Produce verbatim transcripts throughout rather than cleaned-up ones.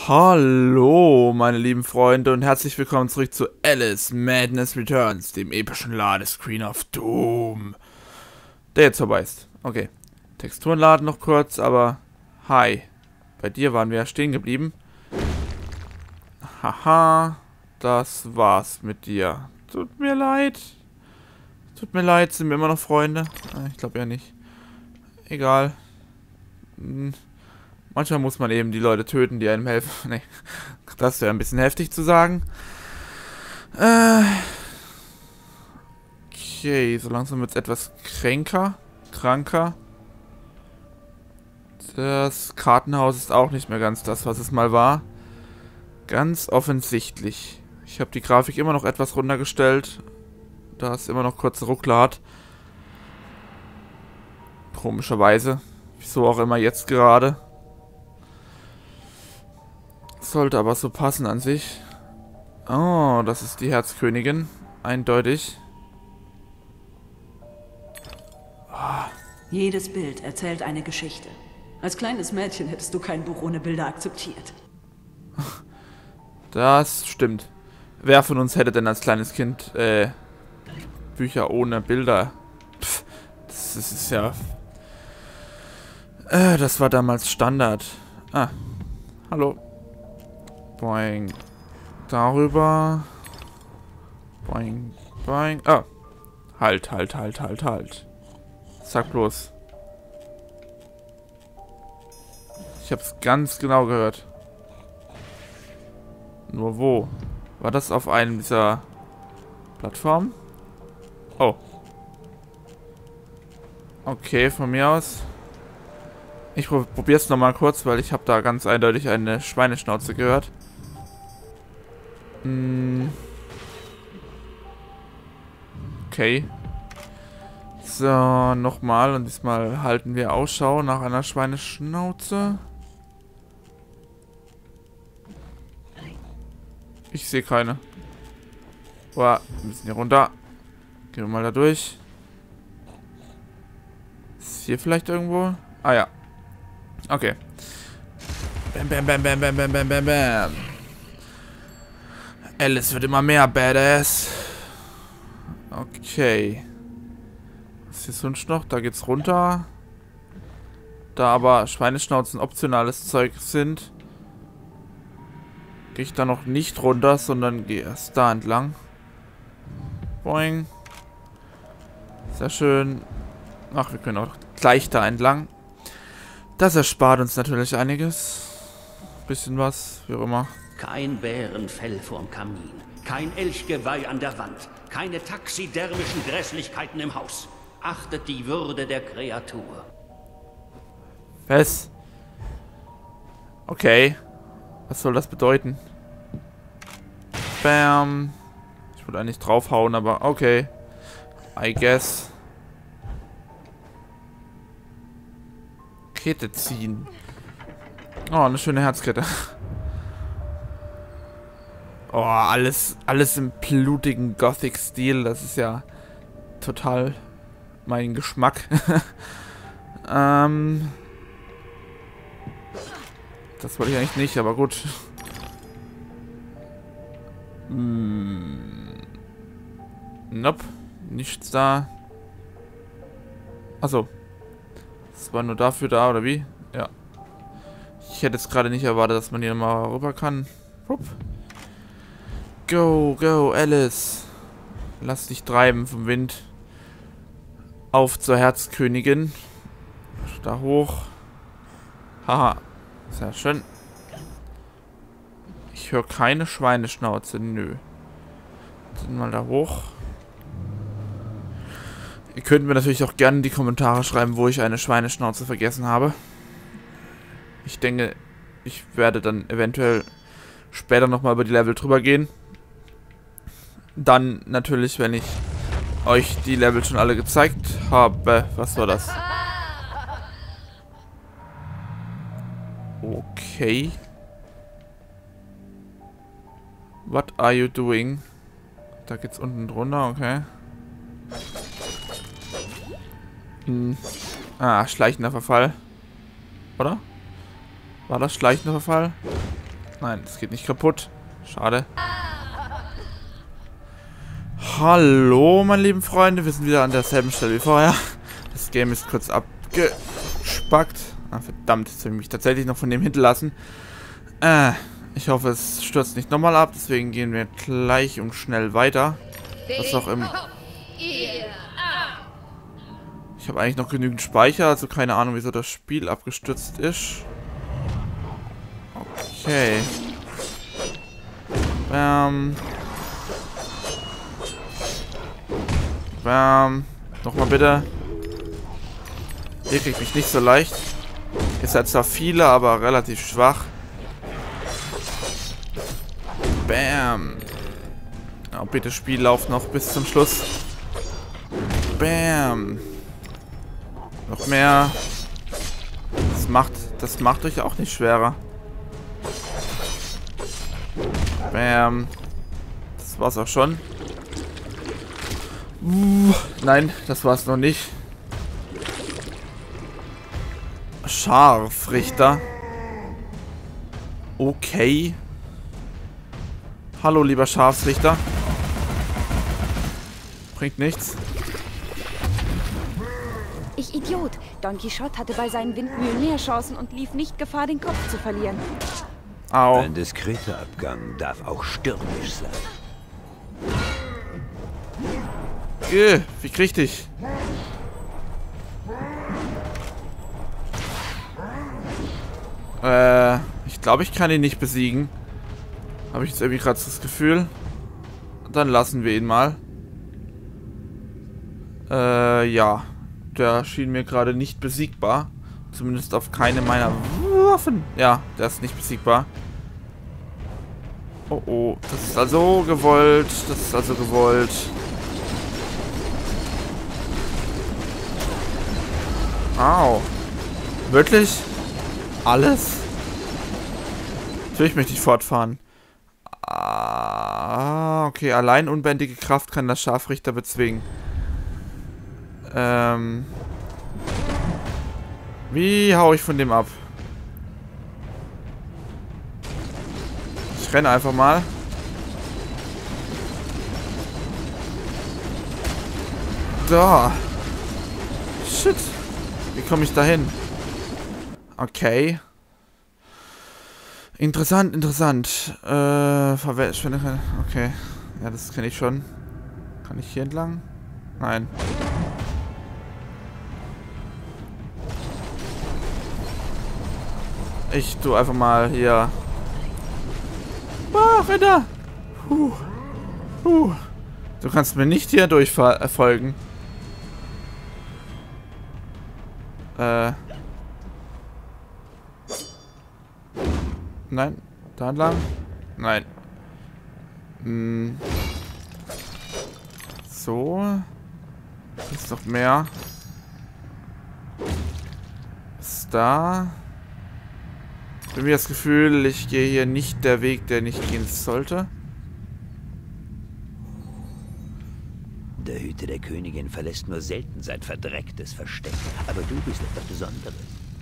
Hallo, meine lieben Freunde, und herzlich willkommen zurück zu Alice Madness Returns, dem epischen Ladescreen of Doom, der jetzt vorbei ist. Okay, Texturen laden noch kurz, aber hi, bei dir waren wir ja stehen geblieben. Haha, das war's mit dir. Tut mir leid. Tut mir leid, sind wir immer noch Freunde? Ich glaube ja nicht. Egal. Hm. Manchmal muss man eben die Leute töten, die einem helfen. Nee, das wäre ein bisschen heftig zu sagen. Äh okay, so langsam wird es etwas kränker, kranker. Das Kartenhaus ist auch nicht mehr ganz das, was es mal war. Ganz offensichtlich. Ich habe die Grafik immer noch etwas runtergestellt, da es immer noch kurze Ruckler hat. Komischerweise. Wieso auch immer jetzt gerade. Sollte aber so passen an sich. Oh, das ist die Herzkönigin. Eindeutig. Oh. Jedes Bild erzählt eine Geschichte. Als kleines Mädchen hättest du kein Buch ohne Bilder akzeptiert. Das stimmt. Wer von uns hätte denn als kleines Kind äh, Bücher ohne Bilder? Pff, das, das ist ja... Äh, das war damals Standard. Ah, hallo. Boing. Darüber. Boing, boing. Ah. Halt, halt, halt, halt, halt. Sag bloß. Ich hab's ganz genau gehört. Nur wo? War das auf einem dieser Plattformen? Oh. Okay, von mir aus. Ich probier's nochmal kurz, weil ich habe da ganz eindeutig eine Schweineschnauze gehört. Hm. Okay. So, nochmal. Und diesmal halten wir Ausschau nach einer Schweineschnauze. Ich sehe keine. Boah, wir müssen hier runter. Gehen wir mal da durch. Ist hier vielleicht irgendwo? Ah ja. Okay. Bam, bam, bam, bam, bam, bam, bam, bam, bam. Alice wird immer mehr badass. Okay. Was ist hier sonst noch? Da geht's runter. Da aber Schweineschnauzen optionales Zeug sind, gehe ich da noch nicht runter, sondern gehe erst da entlang. Boing. Sehr schön. Ach, wir können auch gleich da entlang. Das erspart uns natürlich einiges. Bisschen was, wie auch immer. Kein Bärenfell vorm Kamin, kein Elchgeweih an der Wand, keine taxidermischen Grässlichkeiten im Haus. Achtet die Würde der Kreatur. Was? Okay. Was soll das bedeuten? Bam. Ich wollte eigentlich draufhauen, aber okay. I guess. Kette ziehen. Oh, eine schöne Herzkette. Oh, alles, alles im blutigen Gothic-Stil. Das ist ja total mein Geschmack. ähm, das wollte ich eigentlich nicht, aber gut. Hm. Nope. Nichts da. Achso. Das war nur dafür da, oder wie? Ja. Ich hätte jetzt gerade nicht erwartet, dass man hier mal rüber kann. Hup. Go, go, Alice. Lass dich treiben vom Wind. Auf zur Herzkönigin. Da hoch. Haha. Sehr schön. Ich höre keine Schweineschnauze. Nö. Dann mal da hoch. Ihr könnt mir natürlich auch gerne in die Kommentare schreiben, wo ich eine Schweineschnauze vergessen habe. Ich denke, ich werde dann eventuell später nochmal über die Level drüber gehen. Dann natürlich, wenn ich euch die Level schon alle gezeigt habe. Was war das? Okay. What are you doing? Da geht's unten drunter, okay. Hm. Ah, schleichender Verfall. Oder? War das schleichender Verfall? Nein, es geht nicht kaputt. Schade. Hallo, meine lieben Freunde. Wir sind wieder an derselben Stelle wie vorher. Das Game ist kurz abgespackt. Ah, verdammt, jetzt habe ich mich tatsächlich noch von dem hinterlassen. Äh, ich hoffe, es stürzt nicht nochmal ab. Deswegen gehen wir gleich und schnell weiter. Was auch im... Ich habe eigentlich noch genügend Speicher, also keine Ahnung, wieso das Spiel abgestürzt ist. Okay. Bam. Bam. Nochmal bitte. Ihr kriegt mich nicht so leicht. Ihr seid zwar viele, aber relativ schwach. Bam. Oh, bitte Spiel, lauf noch bis zum Schluss. Bam. Noch mehr. Das macht, das macht euch auch nicht schwerer. Bam. Das war's auch schon. Uh, nein, das war's noch nicht. Scharfrichter. Okay. Hallo, lieber Scharfrichter. Bringt nichts. Ich Idiot. Don Quixote hatte bei seinen Windmühlen mehr Chancen und lief nicht Gefahr, den Kopf zu verlieren. Au. Ein diskreter Abgang darf auch stürmisch sein. Äh, wie krieg ich? Äh, ich glaube, ich kann ihn nicht besiegen. Habe ich jetzt irgendwie gerade das Gefühl. Dann lassen wir ihn mal. Äh, ja. Der schien mir gerade nicht besiegbar. Zumindest auf keine meiner Waffen. Ja, der ist nicht besiegbar. Oh, oh. Das ist also gewollt. Das ist also gewollt. Au. Wirklich? Alles? Natürlich möchte ich fortfahren. Ah, okay. Allein unbändige Kraft kann das Scharfrichter bezwingen. Ähm. Wie hau ich von dem ab? Ich renne einfach mal. Da. Shit. Wie komme ich da hin? Okay. Interessant, interessant. Äh, Verschwende. Okay. Ja, das kenne ich schon. Kann ich hier entlang? Nein. Ich tu einfach mal hier. Ah, Ritter! Puh. Puh. Du kannst mir nicht hier durchfolgen. Äh. Nein. Da entlang? Nein. Hm. So. Ist noch mehr. Ist da. Ich habe mir das Gefühl, ich gehe hier nicht der Weg, der nicht gehen sollte. Der Hüter der Königin verlässt nur selten sein verdrecktes Versteck. Aber du bist etwas Besonderes.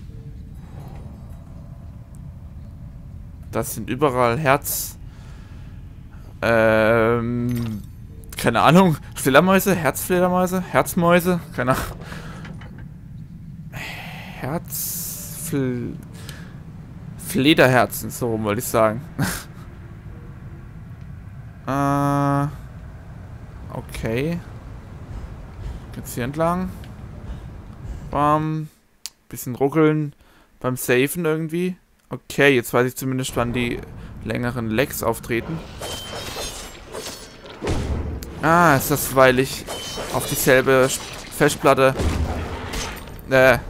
Das sind überall Herz... Ähm... Keine Ahnung. Fledermäuse? Herzfledermäuse? Herzmäuse? Keine Ahnung. Herz... Fl Flederherzen, so rum wollte ich sagen. äh... Okay. Jetzt hier entlang. Bam. Bisschen ruckeln. Beim Safen irgendwie. Okay, jetzt weiß ich zumindest, wann die längeren Lags auftreten. Ah, ist das, weil ich auf dieselbe Festplatte äh,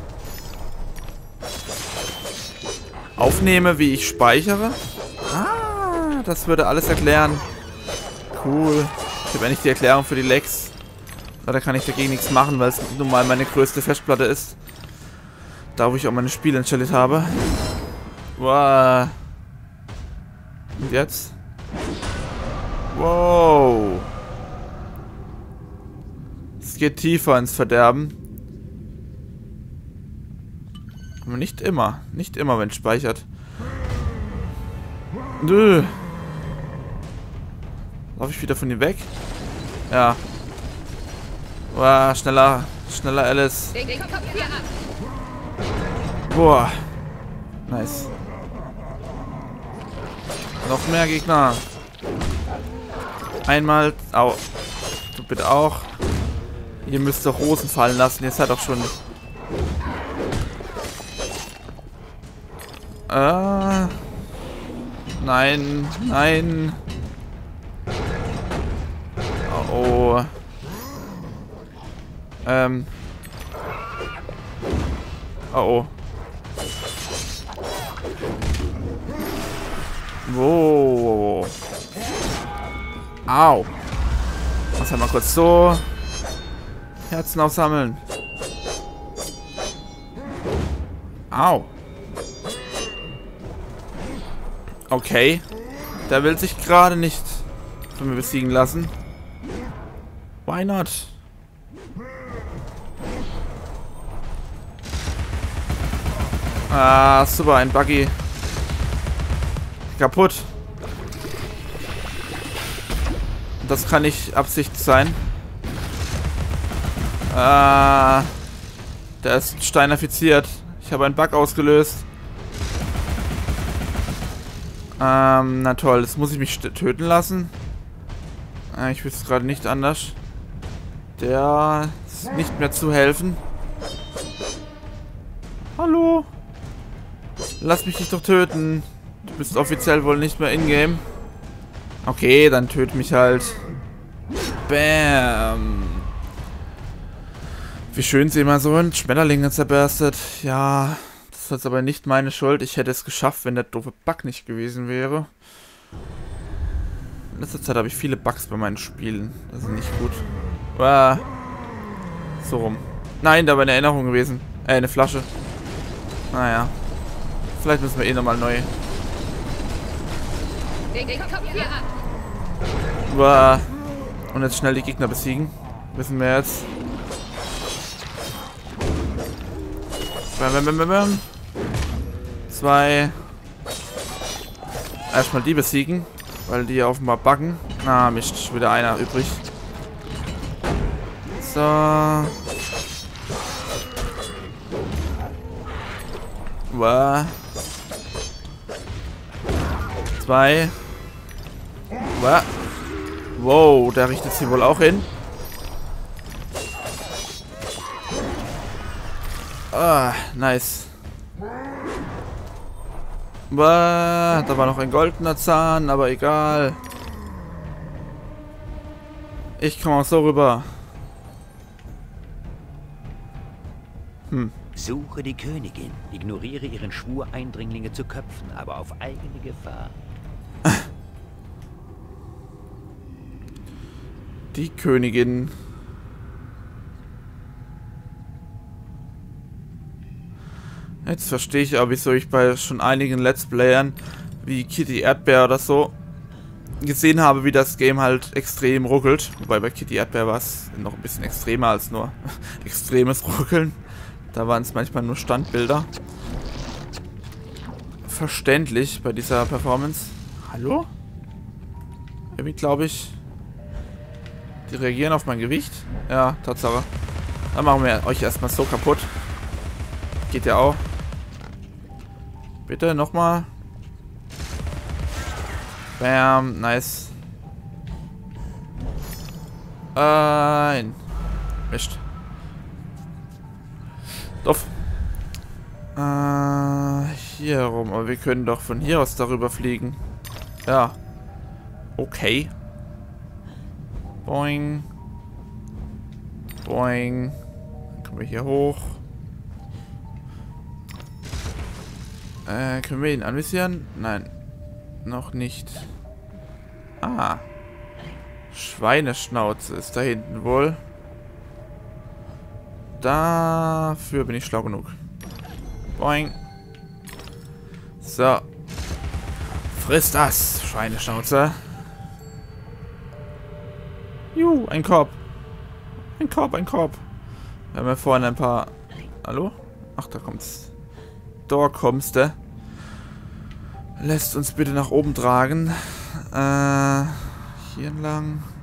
aufnehme, wie ich speichere. Ah, das würde alles erklären. Cool. Ich habe endlich die Erklärung für die Lags. Da kann ich dagegen nichts machen, weil es nun mal meine größte Festplatte ist. Da, wo ich auch meine Spiele installiert habe. Wow. Und jetzt? Wow. Es geht tiefer ins Verderben. Aber nicht immer. Nicht immer, wenn es speichert. Nö. Laufe ich wieder von ihm weg? Ja. Boah, schneller. Schneller, Alice. Boah. Nice. Noch mehr Gegner. Einmal. Au. Du bitte auch. Ihr müsst doch Rosen fallen lassen. Ihr seid doch schon... Äh... Nein. Nein. Oh. oh. Ähm. Oh oh. Wow. Au. Mach's halt mal kurz so. Herzen aufsammeln. Au. Okay. Der will sich gerade nicht von mir besiegen lassen. Why not? Ah, super, ein Buggy. Kaputt. Das kann nicht Absicht sein. Ah, der ist steinifiziert. Ich habe einen Bug ausgelöst. Ähm, na toll, jetzt muss ich mich töten lassen. Ah, ich wüsste gerade nicht anders. Der ist nicht mehr zu helfen. Hallo? Lass mich nicht doch töten. Du bist offiziell wohl nicht mehr in-game. Okay, dann töte mich halt. Bam. Wie schön sie immer so ein Schmetterlinge zerberstet. Ja, das ist jetzt aber nicht meine Schuld. Ich hätte es geschafft, wenn der doofe Bug nicht gewesen wäre. In letzter Zeit habe ich viele Bugs bei meinen Spielen. Das ist nicht gut. Ah. So rum. Nein, da war eine Erinnerung gewesen. Äh, eine Flasche. Naja. Vielleicht müssen wir eh nochmal neu. Uah. Und jetzt schnell die Gegner besiegen. Wissen wir jetzt. Bam, bam, bam, bam, bam. Zwei. Erstmal die besiegen. Weil die offenbar buggen. Ah, Mist. Schon wieder einer übrig. So. Uah. Zwei. Uah. Wow, der richtet sie wohl auch hin. Ah, nice. Uah, da war noch ein goldener Zahn, aber egal. Ich komme auch so rüber. Hm. Suche die Königin. Ignoriere ihren Schwur, Eindringlinge zu köpfen, aber auf eigene Gefahr. Die Königin. Jetzt verstehe ich aber, wieso ich bei schon einigen Let's Playern wie Kitty Erdbeer oder so gesehen habe, wie das Game halt extrem ruckelt. Wobei bei Kitty Erdbeer war es noch ein bisschen extremer als nur extremes Ruckeln. Da waren es manchmal nur Standbilder. Verständlich bei dieser Performance. Hallo? Irgendwie glaube ich... Die reagieren auf mein Gewicht? Ja, Tatsache. Dann machen wir euch erstmal so kaputt. Geht ja auch. Bitte, nochmal. Bam, nice. Ein. Mist. Doof. Äh, hier rum. Aber wir können doch von hier aus darüber fliegen. Ja. Okay. Boing. Boing. Dann kommen wir hier hoch. Äh, können wir ihn anvisieren? Nein. Noch nicht. Ah. Schweineschnauze ist da hinten wohl. Dafür bin ich schlau genug. Boing. So. Friss das, Schweineschnauze. Juhu, ein Korb. Ein Korb, ein Korb. Wir haben ja vorhin ein paar... Hallo? Ach, da kommt's. Da kommst du. Lässt uns bitte nach oben tragen. Äh, hier entlang.